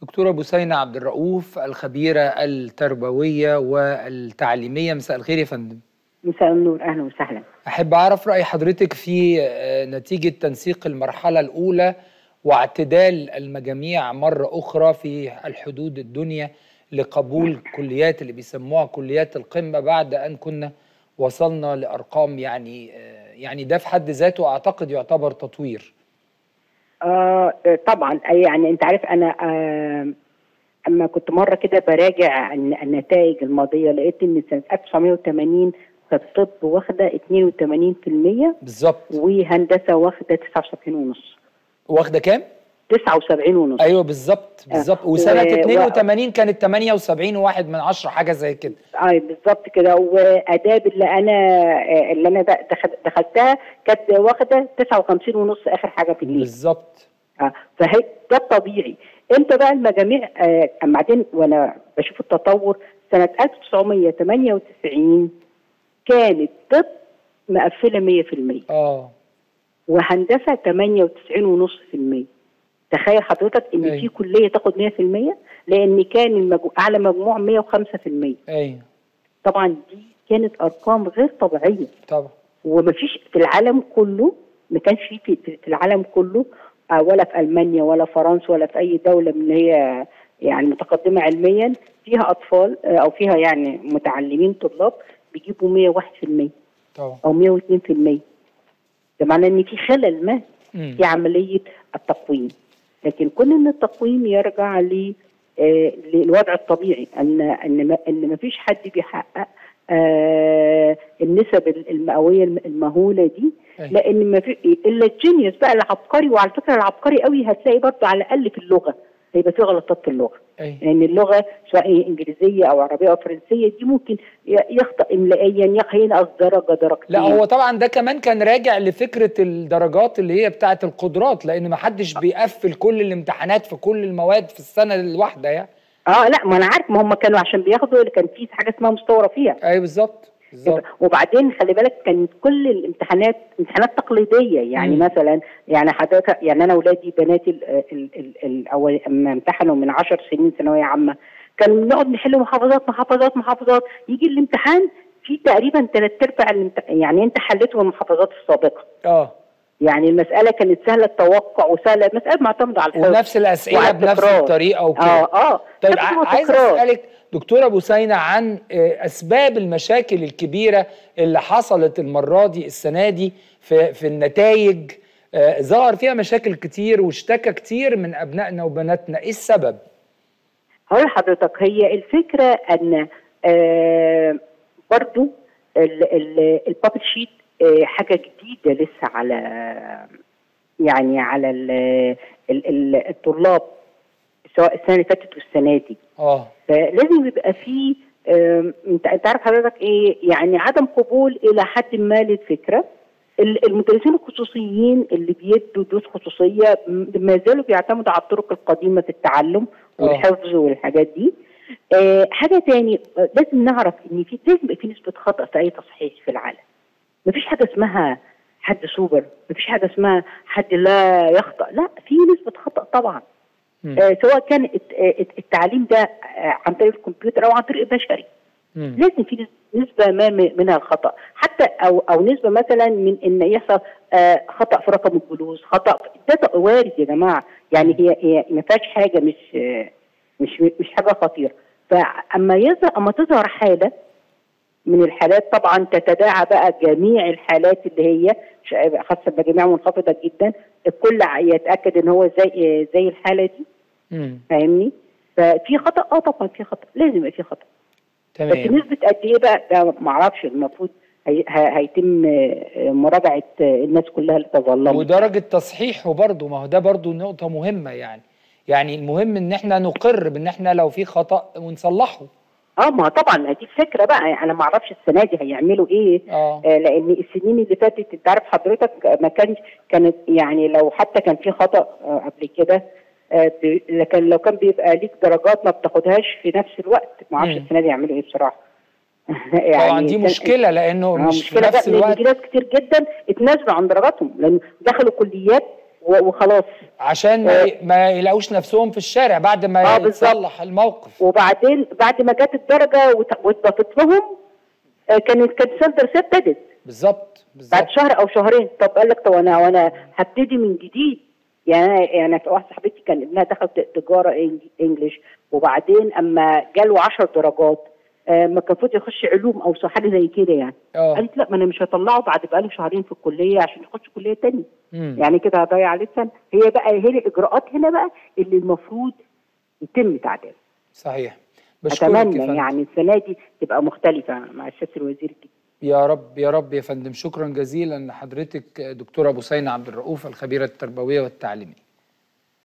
دكتورة بوسينة عبد الرؤوف الخبيرة التربوية والتعليمية، مساء الخير يا فندم. مساء النور، أهلا وسهلا. أحب أعرف رأي حضرتك في نتيجة تنسيق المرحلة الأولى واعتدال المجاميع مرة أخرى في الحدود الدنيا لقبول كليات اللي بيسموها كليات القمة، بعد أن كنا وصلنا لأرقام يعني ده في حد ذاته أعتقد يعتبر تطوير. طبعا، يعني انت عارف انا اما كنت مره كده براجع النتائج الماضيه، لقيت ان سنه 1980 كانت طب واخده 82% بالظبط، وهندسه واخده 79.5. واخده كام؟ 79.5. ايوه بالظبط بالظبط. وسنه 82 كانت 78.1 حاجه زي كده. بالظبط كده. واداب اللي انا دخلتها كانت واخده 59.5 اخر حاجه في الليل. بالظبط. فهي ده الطبيعي. امتى بقى المجاميع بعدين وانا بشوف التطور؟ سنه 1998 كانت طب مقفله 100%. وهندسه 98.5%. تخيل حضرتك ان في كليه تاخد 100%، لان كان اعلى مجموع 105%. طبعا دي كانت ارقام غير طبيعيه طبعا. ومفيش في العالم كله، ما كانش في العالم كله، ولا في المانيا ولا فرنسا ولا في اي دوله من اللي هي يعني متقدمه علميا فيها اطفال او فيها يعني متعلمين طلاب بيجيبوا 101% طبعا او 102%. ده معناه ان في خلل ما في عمليه التقويم. لكن كون ان التقويم يرجع للوضع الطبيعي، ان ما فيش حد بيحقق النسب المئويه المهوله دي، لان ما في الا الجينيوس بقى العبقري. وعلى فكره العبقري قوي هتلاقي برضه على الاقل في اللغه هيبقى في غلطات في اللغه، لان يعني اللغه سواء انجليزيه او عربيه او فرنسيه دي ممكن يخطأ املائيا، ينقص درجه درجتين. لا هو طبعا ده كمان كان راجع لفكره الدرجات اللي هي بتاعه القدرات، لان ما حدش بيقفل كل الامتحانات في كل المواد في السنه الواحده يعني. لا ما انا عارف، ما هم كانوا عشان بياخدوا اللي كان في حاجه اسمها مستوى رفيع. ايوه بالظبط. وبعدين خلي بالك كانت كل الامتحانات امتحانات تقليديه، يعني مثلا يعني حضرتك يعني انا اولادي بناتي الاول اما امتحنوا من 10 سنين ثانويه عامه كان نقعد نحل محافظات، يجي الامتحان في تقريبا 3/4 يعني انت حليته من المحافظات السابقه. يعني المساله كانت سهله التوقع وسهله، مساله معتمده على الحفظ ونفس الاسئله بنفس الطريقه وكده. طيب عايز اسالك دكتوره بوسينة عن اسباب المشاكل الكبيره اللي حصلت المره دي السنه دي في النتائج. ظهر فيها مشاكل كتير واشتكى كتير من ابنائنا وبناتنا، ايه السبب؟ هقول لحضرتك، هي الفكره ان برضو البابل شيت حاجه جديده لسه على الطلاب، سواء السنه اللي فاتت والسنه دي. فلازم يبقى في انت عارف حضرتك ايه يعني عدم قبول الى حد ما للفكره. المدرسين الخصوصيين اللي بيدوا دروس خصوصيه ما زالوا بيعتمدوا على الطرق القديمه في التعلم والحفظ والحاجات دي. حاجه تاني لازم نعرف ان لازم يبقى في نسبه خطا في اي تصحيح في العالم. مفيش حاجه اسمها حد سوبر، مفيش حاجه اسمها حد لا يخطأ، لا في نسبه خطأ طبعا. سواء كان التعليم ده عن طريق الكمبيوتر او عن طريق البشري. لازم في نسبه ما منها الخطأ، حتى او نسبه مثلا من ان يحصل خطأ في رقم الجلوس، خطأ ده وارد يا جماعه. يعني هي ما فيهاش حاجه مش حاجه خطيره. فاما تظهر حاله من الحالات طبعا تتداعى بقى جميع الحالات اللي هي خاصه بجميع منخفضه جدا، الكل يتاكد ان هو زي الحاله دي. فاهمني؟ ففي خطا، طبعا في خطا، لازم يبقى في خطا. تمام. بس نسبه قد ايه بقى ده ما اعرفش، المفروض هيتم مراجعه الناس كلها اللي تظلمت ودرجه تصحيحه برضه، ما هو ده برضه نقطه مهمه يعني المهم ان احنا نقر بان احنا لو في خطا ونصلحه. ما طبعا دي الفكره بقى. انا ما اعرفش السنه دي هيعملوا ايه. لان السنين اللي فاتت انت عارف حضرتك ما كانت يعني لو حتى كان في خطا قبل كده، لكن لو كان بيبقى ليك درجات ما بتاخدهاش في نفس الوقت. ما اعرفش السنه دي يعملوا ايه بصراحه. يعني طبعا دي مشكله، لانه مش مشكله في نفس الوقت. لان في ناس كتير جدا اتنازلوا عن درجاتهم لان دخلوا كليات وخلاص، عشان ما يلاقوش نفسهم في الشارع بعد ما يتصلح الموقف. وبعدين بعد ما جت الدرجه واتضافت لهم كانت سنه دراسيه ابتدت بالظبط بعد شهر او شهرين. طب قال لك طب انا هبتدي من جديد. يعني واحده صاحبتي كان ابنها دخل تجاره انجلش، وبعدين اما جاله 10 درجات ما كان المفروض يخش علوم او حاجه زي كده يعني. قالت لا، ما انا مش هطلعه بعد بقاله شهرين في الكليه عشان يخش كليه ثانيه. يعني كده هضيع عليه سنه. هي الاجراءات هنا بقى اللي المفروض يتم تعديلها. صحيح. اتمنى يعني السنه دي تبقى مختلفه مع السياده الوزير الجديد. يا رب يا رب يا فندم. شكرا جزيلا لحضرتك دكتوره بثينه عبد الرؤوف، الخبيره التربويه والتعليميه.